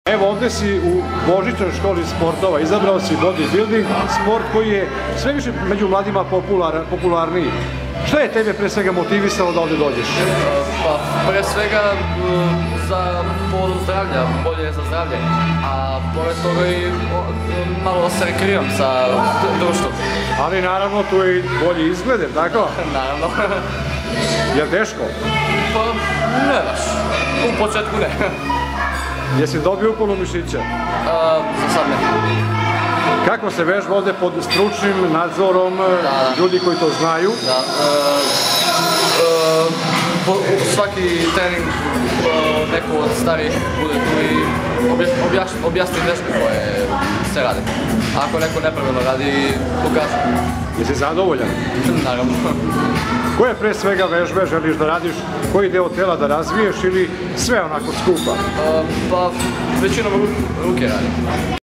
Evo, ovde si u Božićnoj školi sportova, izabrao si bodybuilding, sport koji je sve više među mladima popularniji. Šta je tebe pre svega motivisalo da ovde dođeš? Pa, pre svega za povodu zdravlja, bolje je za zdravlje, a pored toga i malo da se rekreiram sa društvom. Ali naravno tu je i bolji izgled, tako? Naravno. Je li teško? Pa, ne baš. U početku ne. Jesi dobio uponu mišića? Za sad ne. Kako se vežba ovde pod stručnim nadzorom ljudi koji to znaju? Da. Svaki trening neko od starijih bude tu i objasni greške koje se rade. Ako neko nepravilno radi, pokaže. Jesi zadovoljan? Naravno. Koje pre svega vežbe želiš da radiš? Koji deo tela da razviješ ili sve onako skupa? Pa većinom ruke radim.